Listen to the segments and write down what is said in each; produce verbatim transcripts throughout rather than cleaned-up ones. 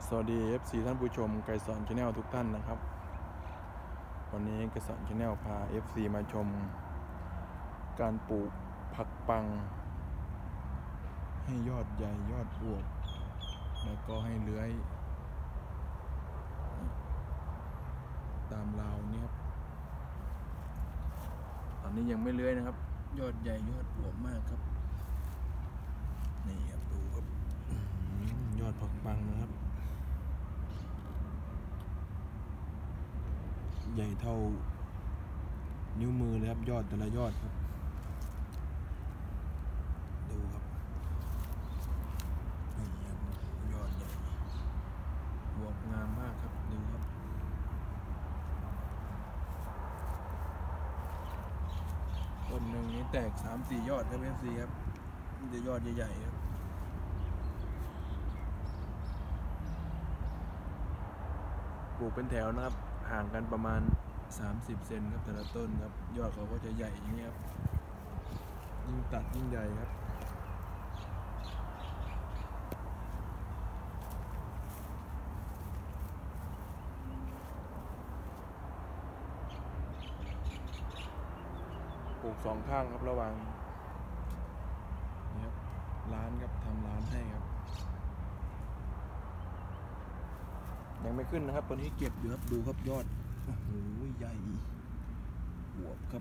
สวัสดี เอฟ ซี ท่านผู้ชมไกรสอนชาแนลทุกท่านนะครับวันนี้ไกรสอนชาแนลพา เอฟ ซี มาชมการปลูกผักปังให้ยอดใหญ่ยอดอวบแล้วก็ให้เลื้อยตามราวนี้ครับตอนนี้ยังไม่เลื้อยนะครับยอดใหญ่ยอดอวบมากครับนี่ครับดูครับยอดผักปังนะครับใหญ่เท่านิ้วมือเลยครับยอดแต่ละยอดครับดูครับนี่ครับยอดใหญ่อวบงามมากครับดูครับต้นหนึ่งนี้แตกสามสี่ยอดครับเอฟซีครับมันจะยอดใหญ่ๆครับปลูกเป็นแถวนะครับห่างกันประมาณสามสิบเซนครับแต่ละต้นครับยอดเขาก็จะใหญ่อย่างเงี้ยครับยิ่งตัดยิ่งใหญ่ครับปลูกสองข้างครับระหว่างนี่ครับร้านครับทำร้านให้ครับยังไม่ขึ้นนะครับตอนนี้เก็บอยู่ครับดูครับยอดโอ้โหใหญ่อวบครับ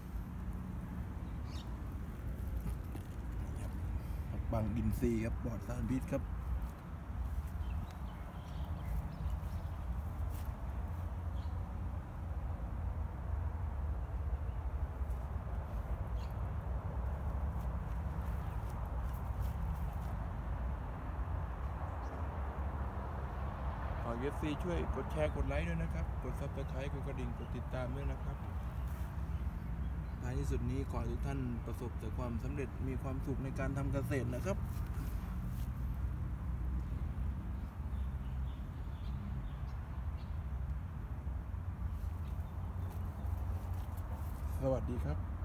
ผักปังอินทรีย์ครับปลอดสารพิษครับขอ เอฟ ซี ช่วยกดแชร์กดไลค์ด้วยนะครับกดซับสไครต์กดกระดิ่งกดติดตามด้วยนะครับท้ายที่สุดนี้ขอให้ทุกท่านประสบแต่ความสำเร็จมีความสุขในการทำเกษตรนะครับสวัสดีครับ